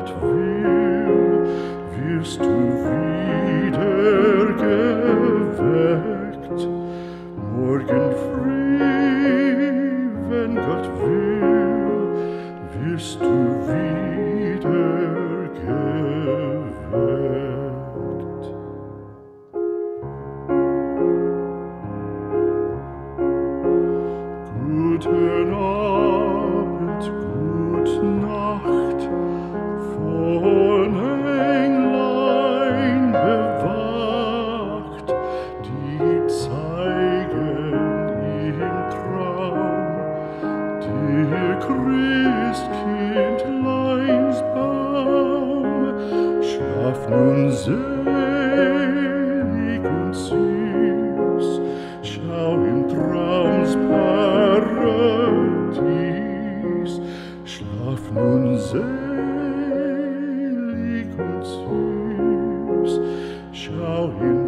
Gott will, wirst du wieder geweckt. Morgen früh, wenn Gott will, wirst du wieder geweckt. Guten Abend, gute Nacht, von Englein bewacht, die zeigen im Traum der Christkindleins Baum. Schlaf nun selig und süß, schau im Traums Paradies. Schlaf nun selig und süß, schau im